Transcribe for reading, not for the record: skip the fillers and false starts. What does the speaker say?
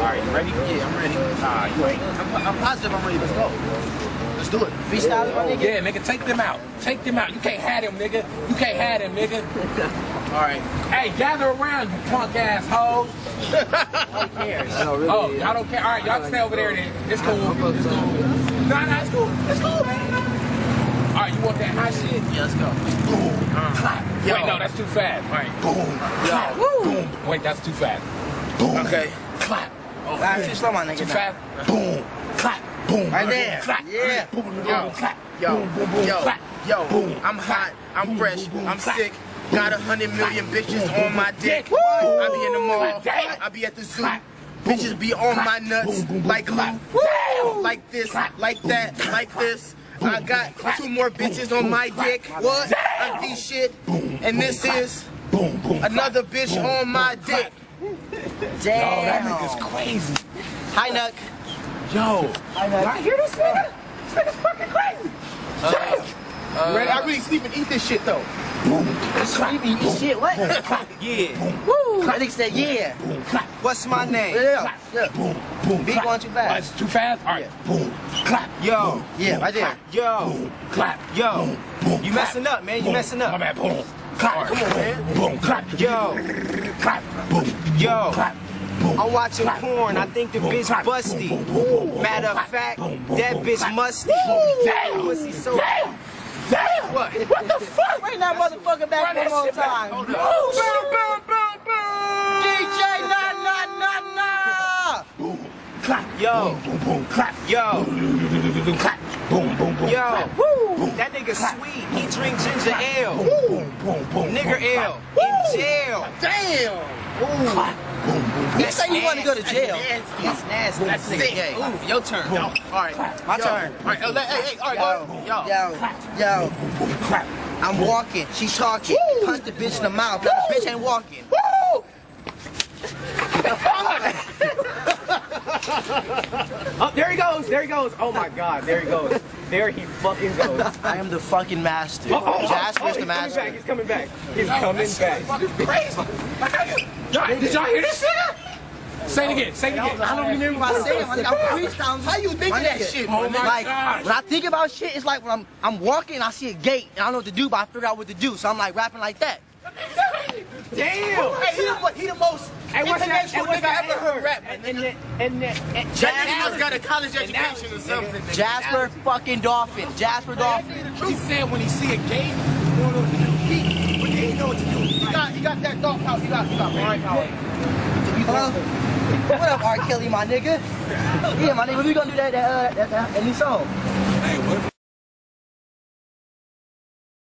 Alright, you ready? Yeah, I'm ready. You ain't. I'm positive I'm ready. Let's go. Let's do it. Freestyle, my nigga? Yeah, nigga, take them out. Take them out. You can't have them, nigga. You can't have them, nigga. Alright. Hey, gather around, you punk ass hoes. Who cares? Oh, y'all don't care? Alright, y'all stay over there then. It's cool. It's cool. Nah, it's cool. It's cool, man. Alright, you want that hot shit? Yeah, let's go. Boom. Clap. Wait, no, that's too fast. Alright. Boom. Clap. Boom. Wait, that's too fast. Boom. Okay. Clap. Oh, too slow, my nigga. Too fast. Boom. Clap. Boom. Right there. Clap. Yeah. Yo, clap. Yo, yo, clap. yo, Boom. I'm hot, I'm fresh, I'm sick. Got 100 million bitches on my dick. Woo. I be in the mall, I be at the zoo. Bitches be on my nuts like glue. Like this, like that, like this. I got 2 more bitches on my dick. What? I'm this shit. And this is another bitch on my dick. Damn. That nigga's crazy. Hi, Nuck. Yo. Y'all hear this nigga? This nigga's fucking crazy. Damn. Ready? I really sleep and eat this shit though. Sleepy, eat shit, what? Yeah. Woo! That nigga said, yeah. What's my name? Yeah. Boom. Boom. Beat going too fast. It's too fast? Alright. Boom. Clap. Yo. Yeah, right there. Yo. Boom. Clap. Yo. Boom. You messing up, man. You messing My up. bad. Boom. Clap. Come on, man. Boom. Clap. Yo. Clap. Boom. Yo. Clap. Boom. I'm watching Clap. porn. I think the Boom. bitch Clap. busty. Boom. Boom. Boom. Matter of Clap. fact, Boom. Boom. that Boom. bitch Clap. musty. Damn. Pussy so. Damn. Damn. What? What the fuck? Bring that motherfucker back one more time. Oh, DJ, nah. boom. Clap. Yo. Boom. Boom. Clap. Yo. Clap. Boom. Boom. Boom. Yo. Woo. That nigga sweet. He drink ginger ale. Boom. Boom. Boom. Nigger ale. In jail. Damn. Clap. Boom. Boom. You say you want to go to jail. That's nasty. That's sick. Ooh, your turn. Boom. Alright. My Yo. turn. Alright, hey, alright, go. Yo. Clap. I'm walking. She talking. Punch the bitch in the mouth. The bitch ain't walking. Oh, there he goes. There he goes. Oh my God. There he goes. There he fucking goes. I am the fucking master. Jasper's the master. He's coming back. He's coming back. Fucking crazy. Did y'all hear this shit? Say it again. Say it again. I don't remember what I said. I'm freestyling. How you think of that shit, Oh man? my Like, God. when I think about shit, it's like when I'm walking, I see a gate, and I don't know what to do, but I figure out what to do. So I'm like rapping like that. Damn. Hey, he the most intellectual nigga I ever heard rap. That nigga must got a college education or something. Jasper fucking Dolphin. Jasper Dolphin. He said when he see a gate, he don't know what to do. He know what to do. He got that dog house. He got right power. What up, R. Kelly, my nigga? Yeah, my nigga, we gonna do that new song. Hey, what